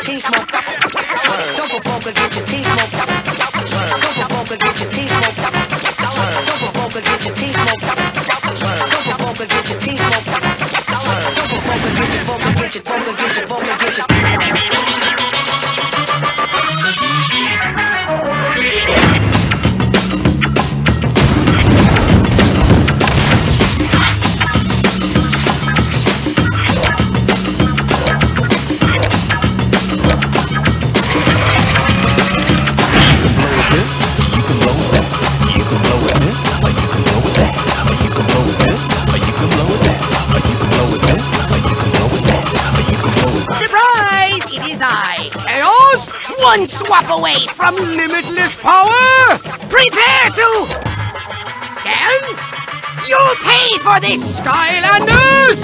your teeth smoked. Don't provoke or get your teeth smoked. Don't provoke or get your teeth smoked. Don't provoke or get your teeth smoked. Don't provoke or get your teeth smoked. Don't provoke or get your vocal, get your vocal, get your vocal, get your. One swap away from limitless power! Prepare to dance! You'll pay for this, Skylanders!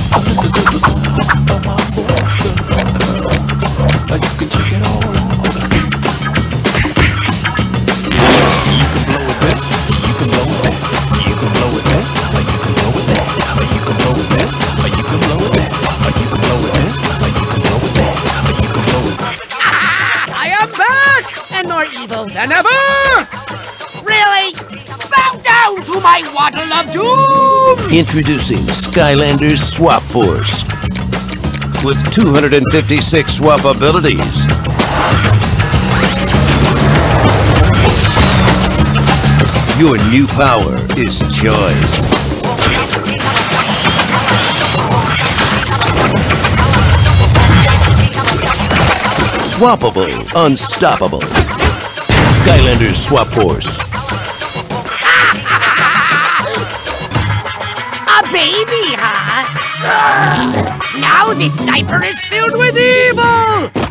You can check it all out. You can blow it this, you can blow it that. You can blow it this, or you can blow it that. You can blow it this, or you can blow it that. Or you can blow it this, or you can blow it that. Or you can blow it. I am back! And more evil than ever! Really? Bow down to my Waddle of Doom! Introducing Skylanders Swap Force. With 256 swap abilities. Your new power is choice. Swappable, unstoppable. Skylanders Swap Force. A baby, huh? Now this diaper is filled with evil!